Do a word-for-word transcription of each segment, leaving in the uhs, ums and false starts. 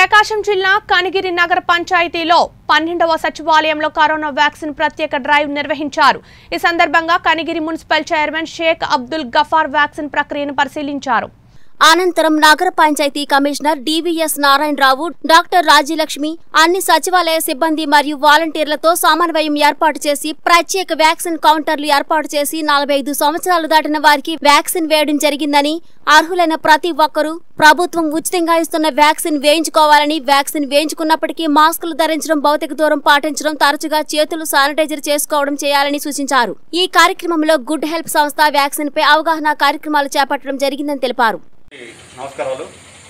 ప్రకాశం జిల్లా కనిగిరి నగర పంచాయతీలో పన్నెండవ సచివాలయంలో కరోనా వ్యాక్సిన్ ప్రత్యేక డ్రైవ్ నిర్వహించారు। ఈ సందర్భంగా Kanigiri municipal chairman Sheikh Abdul Gafar vaccine ప్రక్రియను పరిశీలించారు। అనంతరం నగర పంచాయతీ commissioner DVS Narayanarao, doctor Rajyalakshmi అన్ని సచివాలయ సిబ్బంది మరియు వాలంటీర్లతో సమన్వయం ఏర్పాటు చేసి ప్రత్యేక వ్యాక్సిన్ కౌంటర్లు ఏర్పాటు చేసి నలభై ఐదు సంవత్సరాలు దాటిన వారికి వ్యాక్సిన్ వేయడం జరిగిందని, అర్హులైన ప్రతి ఒక్కరూ ప్రభుత్వం ఉచితంగా ఇస్తున్న వ్యాక్సిన్ వేయించుకోవాలని, వ్యాక్సిన్ వేయించుకున్నప్పటికీ మాస్కులు ధరించడం, భౌతిక దూరం పాటించడం, తరచుగా చేతులు శానిటైజర్ చేసుకోవడం చేయాలని సూచించారు। ఈ కార్యక్రమంలో గుడ్ హెల్ప్ సంస్థ వ్యాక్సిన్ పై అవగాహన కార్యక్రమాలు చేపట్టడం జరిగిందని తెలిపారు। నమస్కారాలు।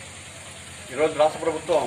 ఈరోజు రాష్ట్ర ప్రభుత్వం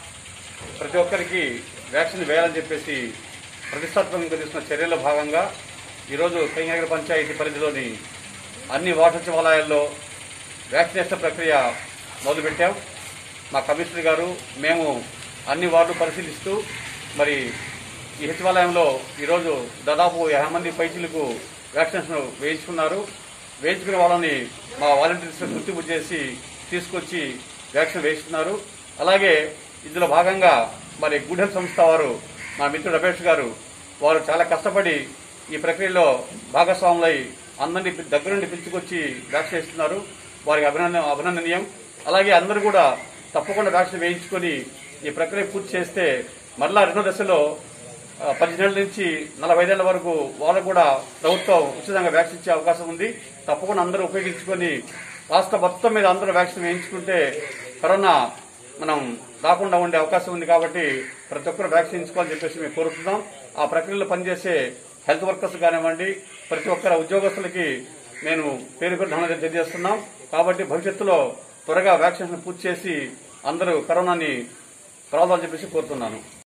ప్రతి ఒక్కరికి వ్యాక్సిన్ వేయాలని చెప్పేసి ప్రతిష్టాత్మకంగా తీసుకున్న చర్యల్లో భాగంగా ఈరోజు కనిగిరి పంచాయతీ పరిధిలోని అన్ని వార్డు సచివాలయాల్లో వ్యాక్సినేషన్ ప్రక్రియ మొదలుపెట్టాం। మా కమిషనర్ గారు మేము అన్ని వార్డులు పరిశీలిస్తూ మరి ఈ సచివాలయంలో ఈరోజు దాదాపు యాభై మంది పైచీలకు వ్యాక్సినేషన్ వేయించుకున్నారు। వేయించుకునే వాళ్ళని మా వాలంటీర్స్ గుర్తింపు చేసి తీసుకొచ్చి వ్యాక్సిన్ వేయిస్తున్నారు। అలాగే ఇందులో భాగంగా మరి గుడ్ హెల్త్ సంస్థ వారు మా మిత్రుడు రమేష్ గారు వారు చాలా కష్టపడి ఈ ప్రక్రియలో భాగస్వాములై అందరినీ దగ్గర నుండి పిలుచుకొచ్చి వ్యాక్సిన్ ఇస్తున్నారు। వారికి అభినందన అభినందనీయం। అలాగే అందరూ కూడా తప్పకుండా వ్యాక్సిన్ వేయించుకొని ఈ ప్రక్రియ పూర్తి చేస్తే మరలా రెండో దశలో పద్దెనిమిది నుంచి నలభై ఐదేళ్ల వరకు వాళ్ళకు కూడా ప్రభుత్వం ఉచితంగా వ్యాక్సిన్ ఇచ్చే అవకాశం ఉంది। తప్పకుండా అందరూ ఉపయోగించుకొని రాష్ట్ర మొత్తం మీద అందరూ వ్యాక్సిన్ వేయించుకుంటే కరోనా మనం రాకుండా ఉండే అవకాశం ఉంది। కాబట్టి ప్రతి ఒక్కరు వ్యాక్సిన్ వేయించుకోవాలని చెప్పేసి మేము కోరుతున్నాం। ఆ ప్రక్రియలో పనిచేసే హెల్త్ వర్కర్స్ కానివ్వండి, ప్రతి ఒక్కరి ఉద్యోగస్తులకి నేను పేరు పేరు ధన్యవాదాలు తెలియజేస్తున్నాం। కాబట్టి భవిష్యత్తులో త్వరగా వ్యాక్సినేషన్ పూర్తి చేసి అందరూ కరోనాని రావాలని చెప్పేసి కోరుతున్నాను।